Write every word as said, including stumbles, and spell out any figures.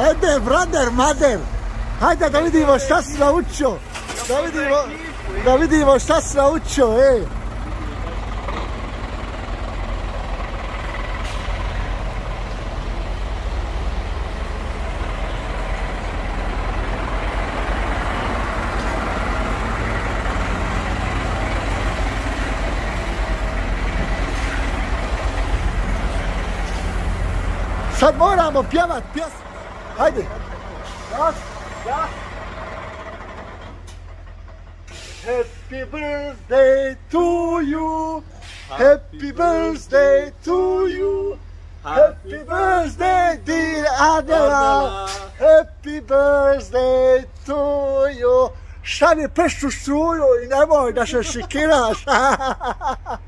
Ede, brother, mother. Hajde da vidimo šta si naučio. Da vidimo, da vidimo šta si naučio, ej. Sad moramo pjevat pjesmu. Hajde. Ja, ja. Happy birthday to you. Happy birthday to you. Happy birthday dear Adela. Happy birthday to you. Šta mi pršću struju i nemoj da se šikiraš.